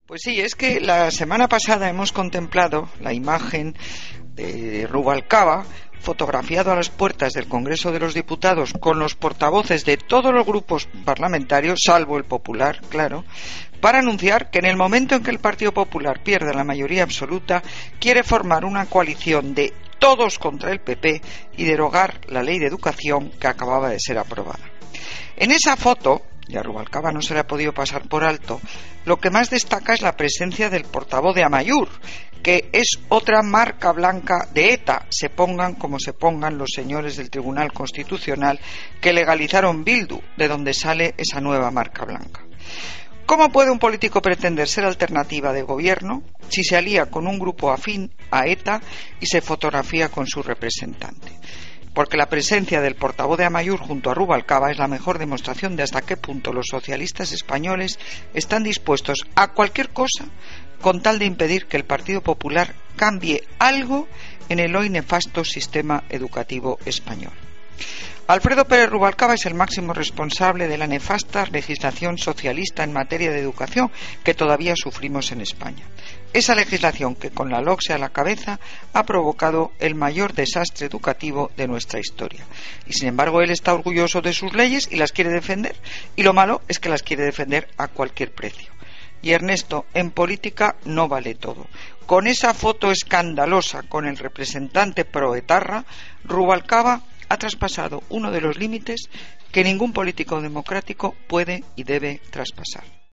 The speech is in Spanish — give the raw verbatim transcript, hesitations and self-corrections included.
Pues sí, es que la semana pasada hemos contemplado la imagen de Rubalcaba fotografiado a las puertas del Congreso de los Diputados con los portavoces de todos los grupos parlamentarios, salvo el Popular, claro, para anunciar que en el momento en que el Partido Popular pierda la mayoría absoluta, quiere formar una coalición de todos contra el P P y derogar la ley de educación que acababa de ser aprobada. En esa foto, y a Rubalcaba no se le ha podido pasar por alto, lo que más destaca es la presencia del portavoz de Amaiur, que es otra marca blanca de ETA, se pongan como se pongan los señores del Tribunal Constitucional que legalizaron Bildu, de donde sale esa nueva marca blanca. ¿Cómo puede un político pretender ser alternativa de gobierno si se alía con un grupo afín a ETA y se fotografía con su representante? Porque la presencia del portavoz de Amaiur junto a Rubalcaba es la mejor demostración de hasta qué punto los socialistas españoles están dispuestos a cualquier cosa con tal de impedir que el Partido Popular cambie algo en el hoy nefasto sistema educativo español. Alfredo Pérez Rubalcaba es el máximo responsable de la nefasta legislación socialista en materia de educación que todavía sufrimos en España. Esa legislación que, con la LOCSE a la cabeza, ha provocado el mayor desastre educativo de nuestra historia. Y sin embargo, él está orgulloso de sus leyes y las quiere defender. Y lo malo es que las quiere defender a cualquier precio. Y Ernesto, en política no vale todo. Con esa foto escandalosa con el representante proetarra, Rubalcaba ha traspasado uno de los límites que ningún político democrático puede y debe traspasar.